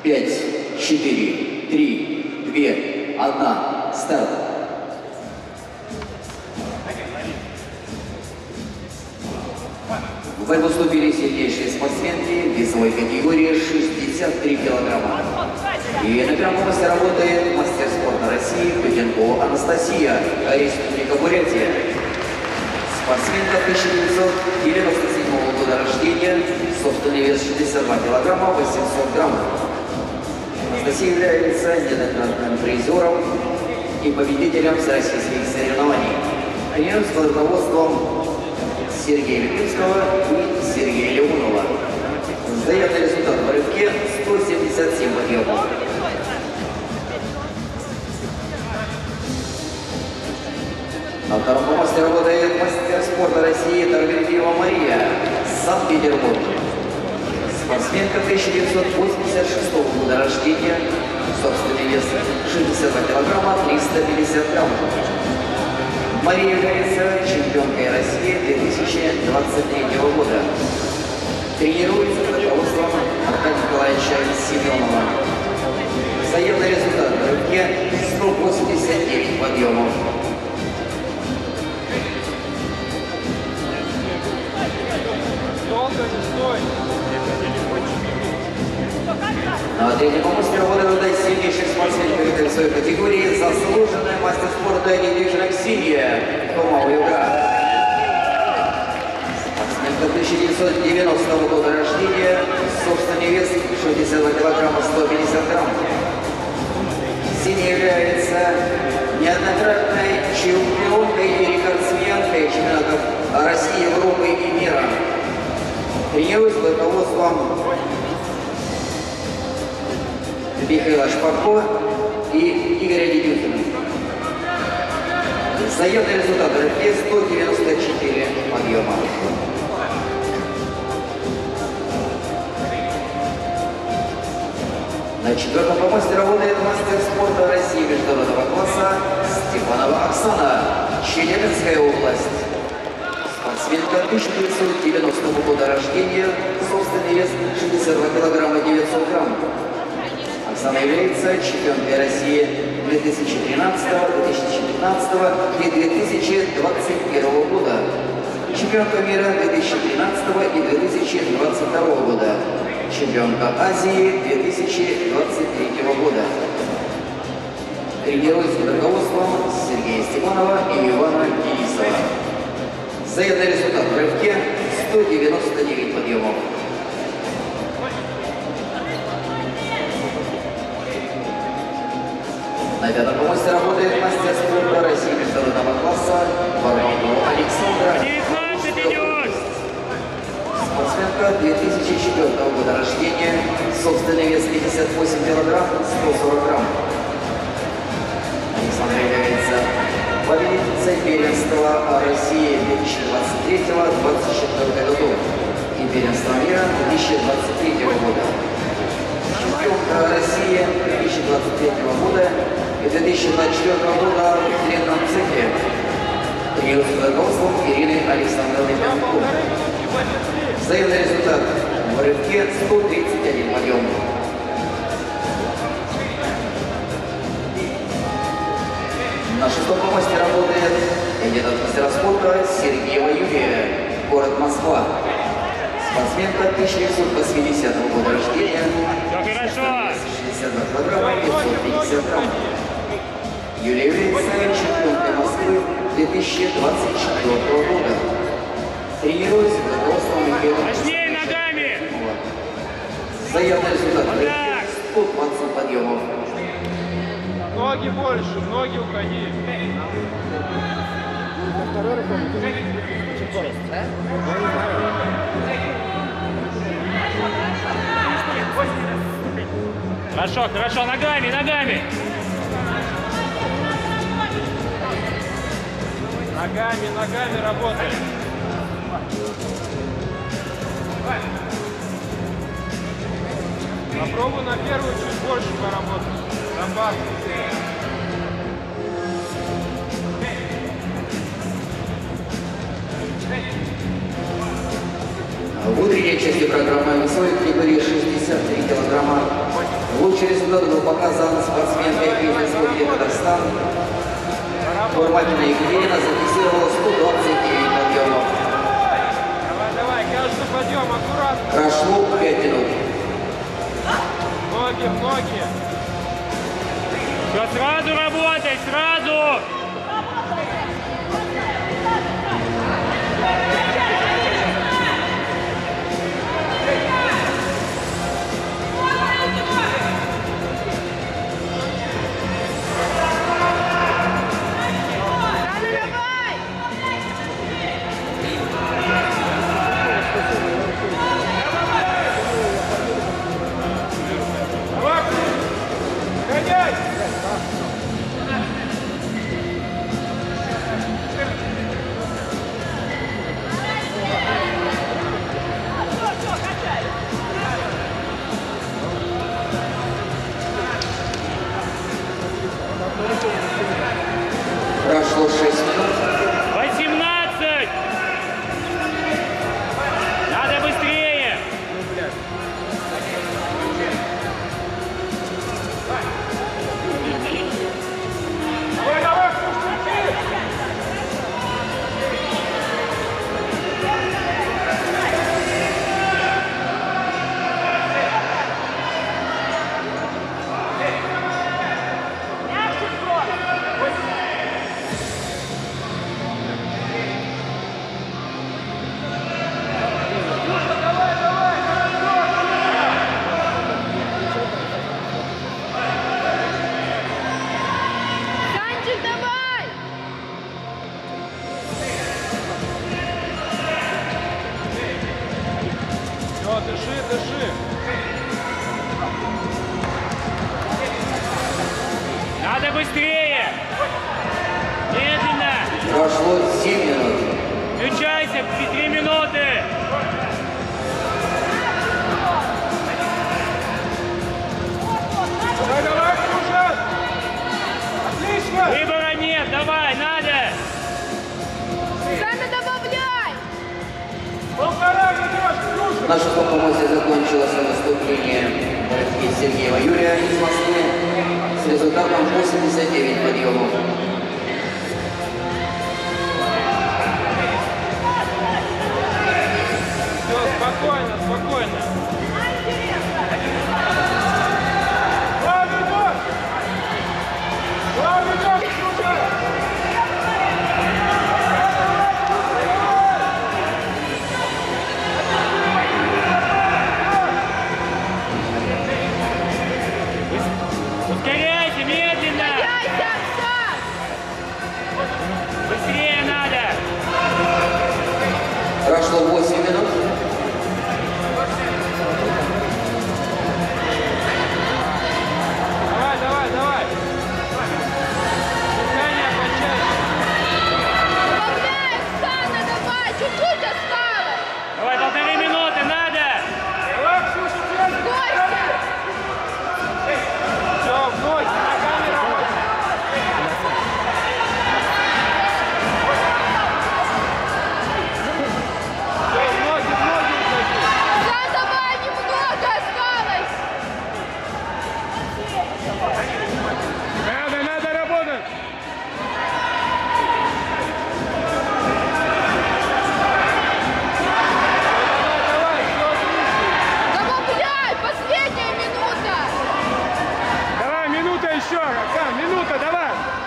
5, 4, 3, 2, 1, старт. В бой выступили сильнейшие спортсменки в весовой категории 63 килограмма. И на первом месте работает мастер спорта России Петенко Анастасия, Республика Бурятия. Спортсменка 1997 года рождения, собственный вес 62 килограмма 800 грамм. Анастасия является неоднократным призером и победителем всероссийских соревнований. Тренирует с руководством Сергея Любимского и Сергея Леонова. Заявный результат в рывке 177 подъемов. На втором помосте работает мастер спорта России Таргальдиева Мария, Санкт-Петербург. Спортсменка 1986 года рождения, собственный вес 62 килограмма 350 грамм. Мария является чемпионкой России 2023 года. Тренируется под руководством Аркадия Николаевича Семенова. Заявный результат в рывке 189 подъемов. На третьем помосте работает сильнейших спортсменов в своей категории, заслуженная мастер спорта Недвижна Ксения Томауюга. Спортсменка 1990 года рождения, собственный вес 62 килограмма 150 грамм. Ксения является неоднократной чемпионкой и рекордсменкой чемпионатов России, Европы и мира. Тренируется под руководством Михаила Шпако и Игоря Дедюкина. Заявный результат в рывке 194 подъема. На четвертом помосте работает мастер спорта России международного класса Степанова Оксана, Челябинская область. Спортсменка 1990 года рождения, собственный вес 62 килограмма 900 грамм. Оксана является чемпионкой России 2013, 2015 и 2021 года, чемпионка мира 2013 и 2022 года, чемпионка Азии 2023 года. Тренируется под руководством Сергея Степанова и Ивана Денисова. Заявный результат в рывке 199 подъемов. На пятом помосте работает мастер спорта России международного класса Варварова Александра. 19 идет! Спортсменка 2004 года рождения, собственный вес 58 килограмм 140 грамм. Александра является победительницей первенства России 2023-2024 году и первенства мира 2023 года. Чемпионка России 2023 года и 2024 года в длинном цикле. Тренируется под руководством Ирины Александровны Пянко. Заявный результат в рывке 131 подъем. На шестом помосте работает кандидат мастера спорта Сергеева Юлия, город Москва. Спортсменка 1980 года рождения, 62 килограмма 550 грамм. Юлия является чемпионкой Москвы 2024 года. Тренируется под руководством Михаила. Точнее ногами! Заявный результат 120 подъемов. Ноги больше, ноги уходи. Хорошо, хорошо, ногами, ногами! Ногами, ногами работаем. Попробуй на первую чуть больше поработать. Добавь. В утренней части программы весовой категории 63 килограмма Общий результат был показан спортсменкой из Республики Татарстан. Бурмакина Екатерина зафиксировала 129 подъемов. Давай, каждый подъем, аккуратно. Прошло 5 минут. Ноги, ноги. Все, сразу работай, сразу! Прошло 6 минут. 18! Надо быстрее! Давай, давай, пусти! Все, дыши, дыши. Надо быстрее! Медленно! Прошло 7 минут. Включайся, 3 минуты! Давай, давай, Ксюша. Отлично. Выбора нет, давай, надо! Саня, добавляй! Полтора ведешь, Ксюша. На шестом помосте закончилось выступление Сергеева Юрия из Москвы с результатом 89 подъемов. Все, спокойно, спокойно. Два ведешь. Два ведешь, Ксюша. Ускоряйся, медленно! Яйца, Саш! Быстрее надо! Прошло 8 минут. Давай, давай, давай. Дыхание кончается. Добавляй, Саня, давай! Чуть-чуть осталось! Давай, 1,5 минуты, надо! Давай, Ксюша, держи. Костя! Все, вновь, ногами работай. Все, ноги уходи. Сань, давай, немного осталось! Надо работать. Давай, все отлично. Добавляй! Последняя минута! Давай, минута еще, Оксан, минута, давай.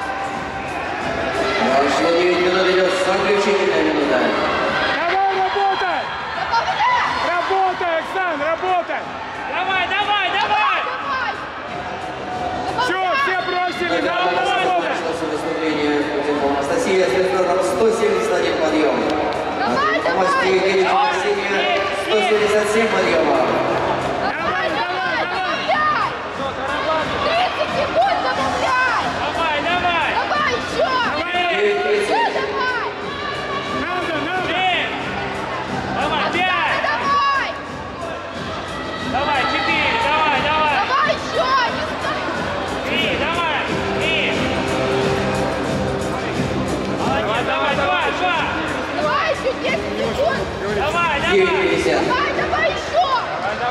Прошло 9 минут, идет заключительная минута. Давай, работай. Добавляй! Работай, Оксан, работай. Давай, давай, давай! Давай! Все, все бросили, На надо этом работать. закончилось выступление Анастасия с результатом 171 подъем. На Давай, третьем помосте давай! Евгения Максимия 177 подъемов. Давай, давай, добавляй! Все, дорабатывай. 30 секунд добавляй! Давай, давай! Давай еще! 9:30. Еще давай! Надо. 3! Давай, 5! Давай! Давай, 4! Давай, давай! Давай еще! Не стой! 3! Давай! 3! Молодец, давай, 2! Давай еще 10 секунд! Давай, давай! 9:50. Давай, давай еще! Давай,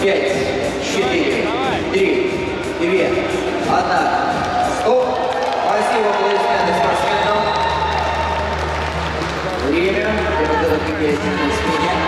5, 4, 3, 2, 1. Стоп. Спасибо, аплодисменты спортсменам. Время для подготовки к смене.